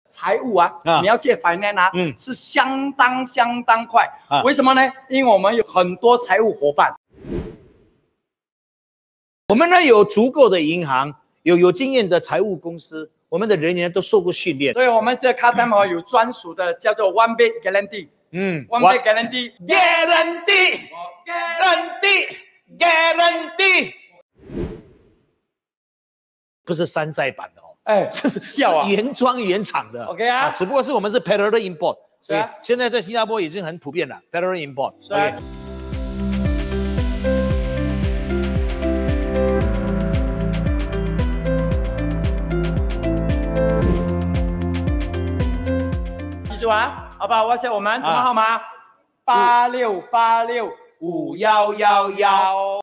财务啊，你要借 finance 啊，是相当快。为什么呢？因为我们有很多财务伙伴。 我们呢有足够的银行，有经验的财务公司，我们的人员都受过训练。 所以我们这 CarTimes 有专属的叫做 One Big Guarantee。One Big Guarantee。 不是山寨版的哦， 这是笑啊， 原装原厂的。 OK 啊， 只不过是我们是 parallel import， 所以现在在新加坡已经很普遍了 parallel import。 记住啊，好不好？我写我们什么号码？86865111。